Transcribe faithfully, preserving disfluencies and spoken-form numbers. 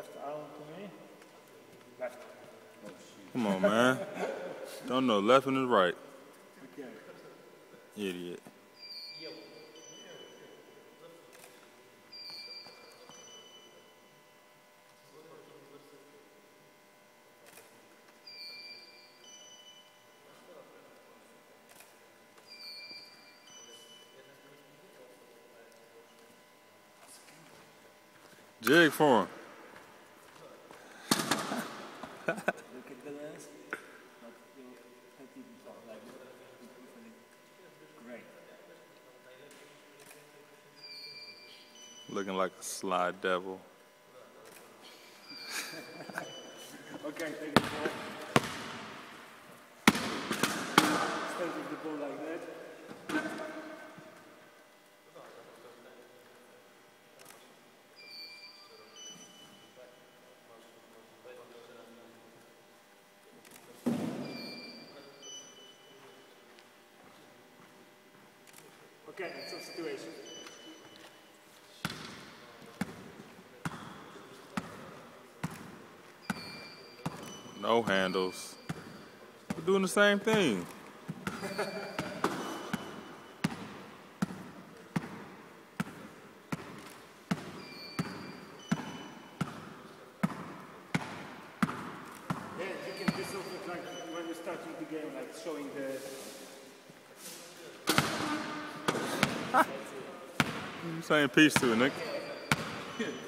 left arm to me. Left. Oh, come on, man. Don't know left and right. Okay. Idiot. Jig for him. Look at the lens. Great. Looking like a sly devil. Okay, take the ball. Stay with the ball like that. Okay, that's a situation. No handles. We're doing the same thing. Yeah, you can do something like when you're starting the game, like showing the... I'm saying peace to it, Nick.